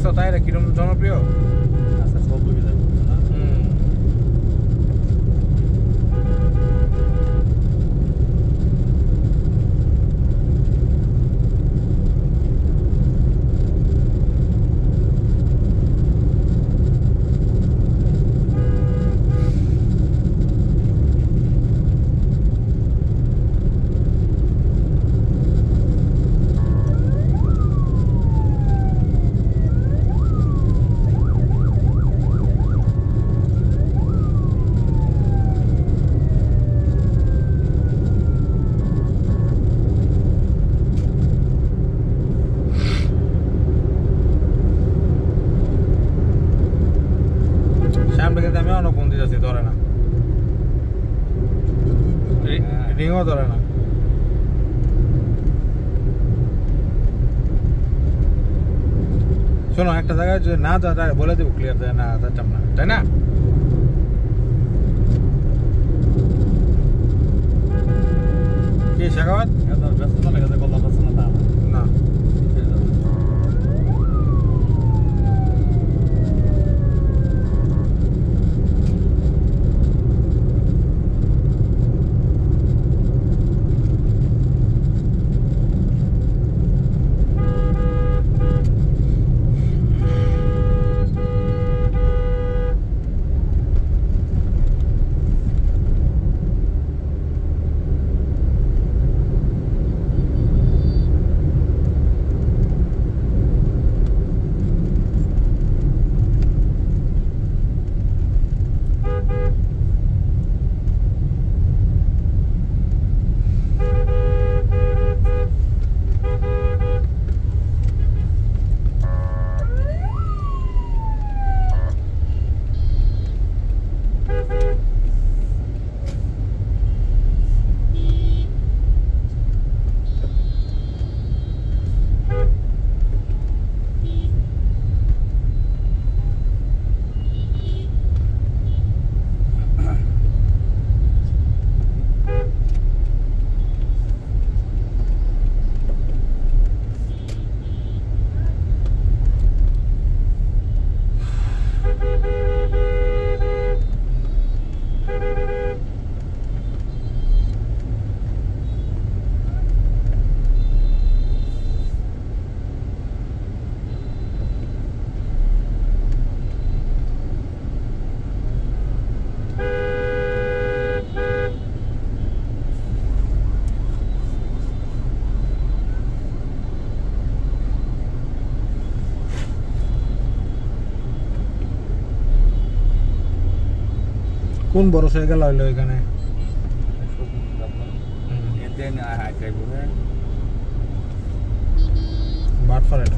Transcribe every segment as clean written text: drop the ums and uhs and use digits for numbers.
দেখছো তাই এটা কিরকম জনপ্রিয়? আচ্ছা সব লোকে যাবে না আমি অনেক বন্দি যাচ্ছি ধরে না রিংও ধরে না শোনো একটা জায়গায় যদি না যা বলে দেবো ক্লিয়ার যায় না যাচ্ছাম না তাই না কি শেখাওয়াত ব্যস্ত লেগে যায় কথা বলছে না তা না কোন বড় সাইকেল হইলো এখানে বাটফার এটা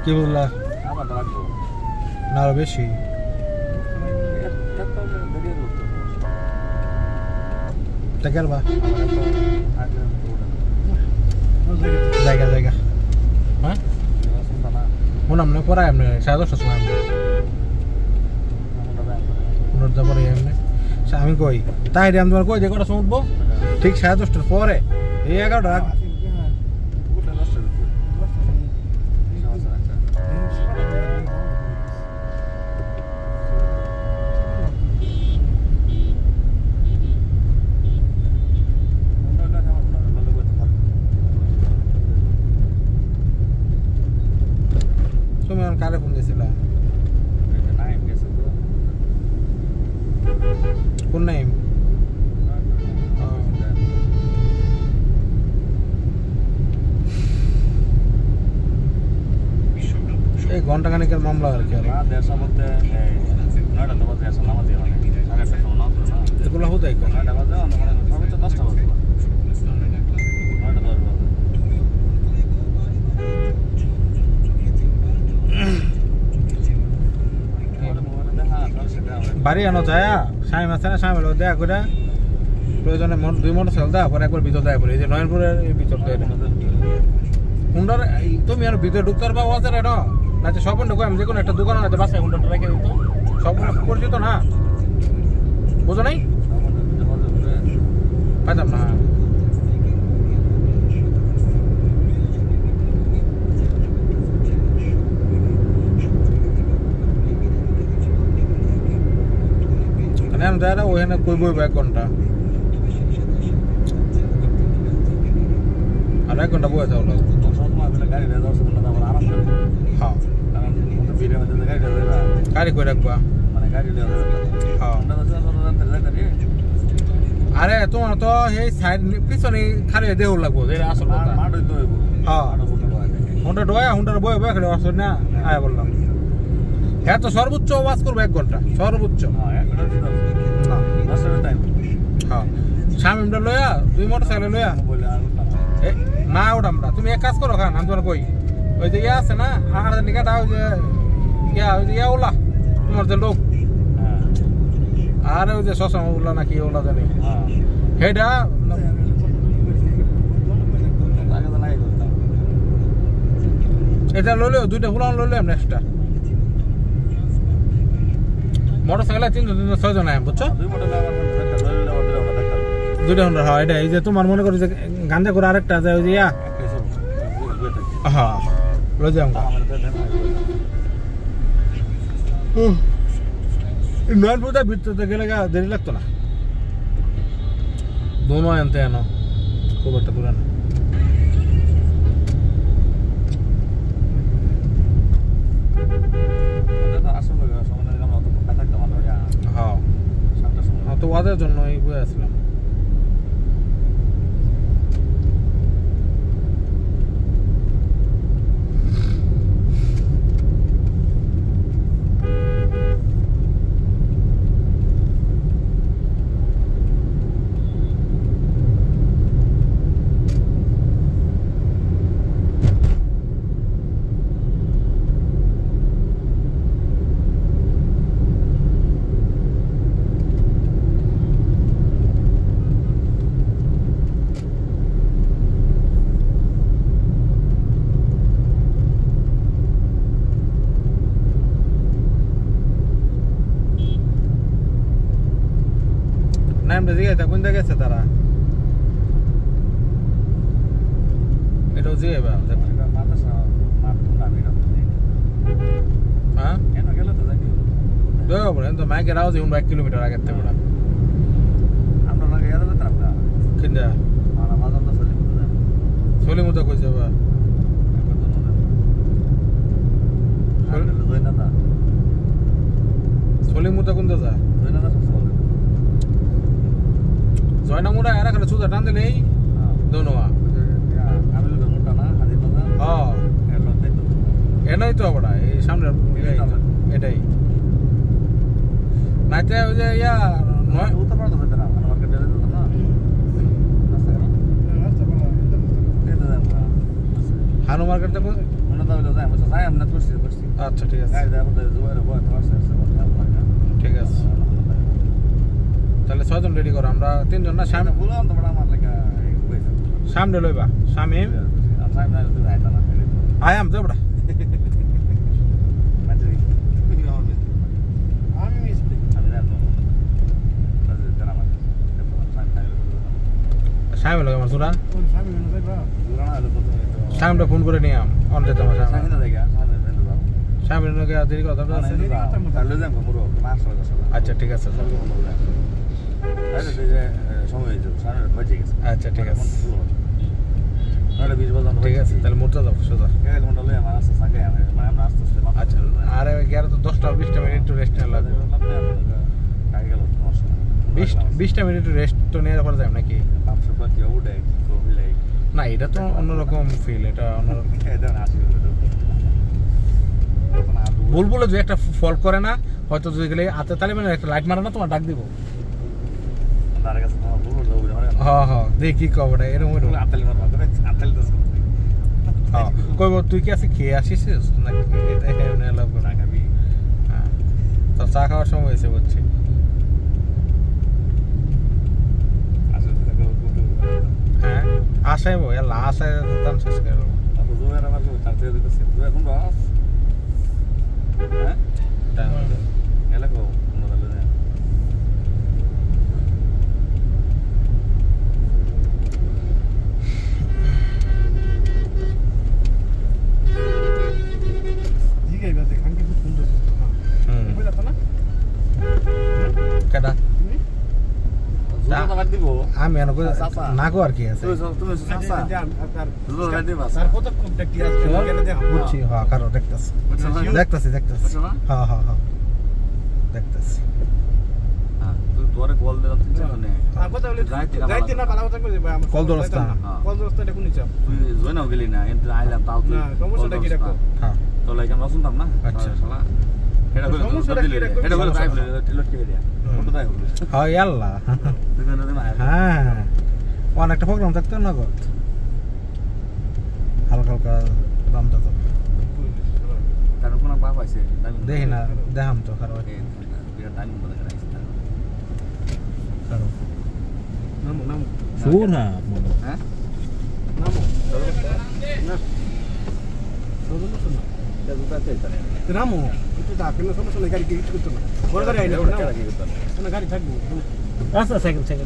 কি বললা আবার রাখবো না আরো বেশি টাকার বা জায়গা জায়গা হ্যাঁ শুনাম না পড়াই এমনি 10:30টার সময় পুনর্দা পরে এমনি আমি কই তাই আমি তোমার কই যে কটা সময় উঠবো ঠিক 10:30টার পরে এই 11টা তুমি আমার কারে ফোন দিয়েছিলা কোন নাইম এই ঘন্টাখানিকের মামলা আর কি এগুলো হতাই কর বাড়ি আনো যায় সাইম আছে না সাইম হলো দেখা করে প্রয়োজনে 2 মোটরসাইকেল দেওয়া পরে একবার ভিতর দেওয়া পরে এই যে নয়নপুরের এই ভিতর দেয় হুন্ডার তুমি আর ভিতরে ঢুকতে পারবা ওয়াজের এটা না সব ঢুকো আমি যে কোনো একটা দোকান আছে বাসায় হুন্ডারটা রেখে দিত সব পরিচিত না বুঝো নাই পাইতাম না আমি যারা ওখানে কইব 1 ঘন্টা আর 1 ঘন্টা বয়ে যাও হ্যাঁ গাড়ি কই রাখবা আরে তোমার তো এই সাইড পিছনে খালি দেহ লাগবো আসল কথা হ্যাঁ হুন্ডা ডোয়া হুন্ডার বয়ে বয়ে খালি আসল না আয় বললাম হ্যাঁ তো সর্বোচ্চ ওয়াজ করবো 1 ঘন্টা সর্বোচ্চ হ্যাঁ স্বামীটা লইয়া 2 মোটরসাইকেল লইয়া না ওটা আমরা তুমি এক কাজ করো খান আমি তোমার কই ওই যে ইয়া আছে না আর নিকাটা ওই যে ইয়া ওলা তোমার যে লোক আর ওই যে শশা ওলা নাকি ওলা জানি সেটা এটা লইলেও 2টা ফুলান লইলে আমরা এক্সট্রা মোটরসাইকেল 3 জন আয় বুঝছো 2টা হুন্ডার হয় এটা এই যে তোমার মনে করো যে গাঞ্জা করে আরেকটা আছে ওই যে ইয়া হ্যাঁ লই যাও নয়নপুরটা ভিতরতে গেলে দেরি লাগতো না দোনো আনতে আনো খুব একটা দূরে না হ্যাঁ তো ওদের জন্য এই বয়ে আসলাম নামটা জিজ্ঞাসা কোন জায়গায় আছে তারা এটাও জিজ্ঞাসা হ্যাঁ তো মাইকের আওয়াজ 1 কিলোমিটার আগের থেকে ওটা কিনটা সলিমুতা কই যাবা সলিমুতা কোন যা জয়না মুড়া এরা খালি সুদা টান দিলেই দোনোয়া হ্যাঁ এটাই তো আবার এই সামনের এটাই নাইতে ওই যে ইয়া নয় হানু মার্কেট আমরা তো যাই আমরা যাই আমরা করছি আচ্ছা ঠিক আছে গাড়ি দেখো তো জোরে বয় তোমার সাথে ঠিক আছে তাহলে 6 জন রেডি করো আমরা 3 জন না সামনে বললাম তো বড় আমার লাগা কইছে সামনে লইবা শামিম আর সামনে না তো যাইতা না আই এম তো বড় বাজরি আমি মিস আমি না তো বাজরি জানা মানে শামিম লগে আমার সুরা কোন স্বামী মনে যাইবা দূর না হলে তো শামিমটা ফোন করে নিয়ে অন যেতে আমার শামিম সামনে দেখা সামনে বেঁধে যাও শামিম লগে দেরি কথা আছে তাহলে যাম মুরো মাছ হয়ে গেছে আচ্ছা ঠিক আছে আরে যে সময় হয়েছে সামনে বাজে গেছে আচ্ছা ঠিক আছে আরে 20 বাজার ঠিক আছে তাহলে মোটটা যাও সোজা গেল মন্ডলে আমার আছে সাথে আমি আমরা আস্তে আস্তে আচ্ছা আরে 11 তো 10টা 20টা মিনিট একটু রেস্ট নিয়ে লাগবে 20টা মিনিট রেস্ট তো নেওয়ার পর যাই নাকি না এটা তো অন্যরকম ফিল এটা অন্যরকম বুলবুলে যে একটা ফল করে না হয়তো যদি গেলে হাতে তালে মানে একটা লাইট মারে না তোমার ডাক দিব হ্যাঁ হ্যাঁ দেখি কবটা এরকম হ্যাঁ কইব তুই কি আছে খেয়ে আসিস নাকি তোর চা খাওয়ার সময় হয়েছে বুঝছি হ্যাঁ আশাই বো এলা আশায় দাম শেষ করে জিগাইবা দেখান কি ফোন দিছ কইলা তো না কেডা আমি এনে না কো আর কি আছে স্যার কত কন্টাক্ট কি আছে কেন দেখো বুঝছি হ্যাঁ কারো দেখতাছি হ্যাঁ হ্যাঁ হ্যাঁ দেখতাছি তোরে কল দে তুই আর কথা বলে যাইতে না ভালো কথা কই ভাই আমার কল দরস্তা কল দরস্তা এটা কোনি চাপ তুই জয়নাও গেলি না এত আইলাম তাও তুই না সমস্যাটা কি রাখো হ্যাঁ তো লাইক আমরা শুনতাম না আচ্ছা শালা এটা করে এটা করে টাইপ টিলট কে দিয়া ফটো দাই হলো হ্যাঁ আল্লাহ তুই কেন না হ্যাঁ অনেকটা প্রোগ্রাম থাকতো না গো হালকা হালকা দামটা তো তার কোন বাপ আছে দেখি না দেখাম তো খারাপ বিরাট দামি বলে রাখছে খারাপ নামো নামো সুর না হ্যাঁ নামো না সদন শোনা দুটা চাইতা নামো একটু থাকেন না সমস্যা নাই গাড়ি কি কিছু করতে না বড় গাড়ি আইলে না গাড়ি থাকবো আচ্ছা সাইকেল সাইকেল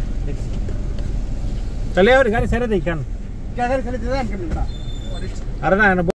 চলে আর গাড়ি ছেড়ে দেই কেন গাড়ি খালি দিলাম কেন আরে না